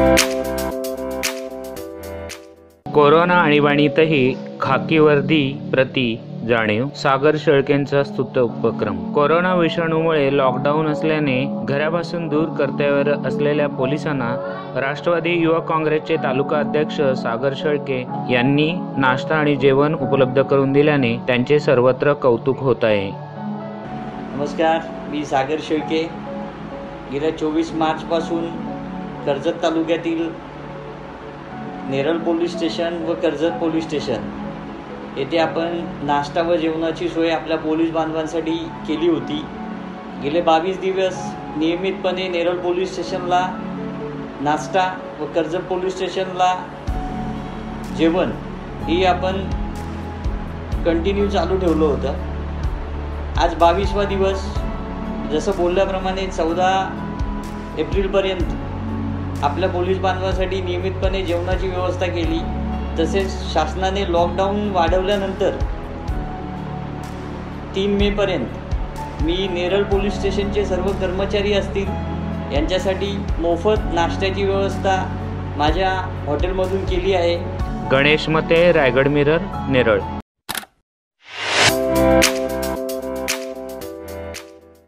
Corona आणीबाणीतही खाकी वर्दी प्रति जाणीव, सागर शेळकेंचा स्तुत्य उपक्रम। कोरोना विषाणूमुळे लॉकडाऊन असल्याने घरापासून दूर कर्तव्यावर असलेल्या पोलिसांना राष्ट्रवादी युवक काँग्रेसचे तालुका अध्यक्ष सागर शेळके यांनी नाश्ता आणि जेवण उपलब्ध करून दिल्याने त्यांचे सर्वत्र कौतुक होत आहे। नमस्कार, मी सागर शेळके। गेल्या 24 मार्चपासून कर्जत तालुक्यातील नेरळ पोलीस स्टेशन व कर्जत पोलीस स्टेशन येथे आपण नाश्ता व जेवणाची सोय आपल्या पोलीस बांधवांसाठी केली होती। गेले 22 दिवस नियमितपणे नेरळ पोलीस स्टेशनला नाश्ता व कर्जत पोलीस स्टेशनला जेवण ही आपण कंटिन्यू चालू ठेवलं होतं। आज 22वा दिवस, जसं बोलल्याप्रमाणे 14 एप्रिलपर्यंत आपल्या पोलीस बांधवांसाठी नियमितपणे जेवणाची व्यवस्था केली। तसेच शासनाने लॉकडाऊन वाढवल्यानंतर 3 मेपर्यंत मी नेरळ पोलीस स्टेशनचे सर्व कर्मचारी असतील यांच्यासाठी मोफत नाश्त्याची व्यवस्था माझ्या हॉटेलमधून केली आहे। गणेश मते, रायगड मिरर, नेरळ।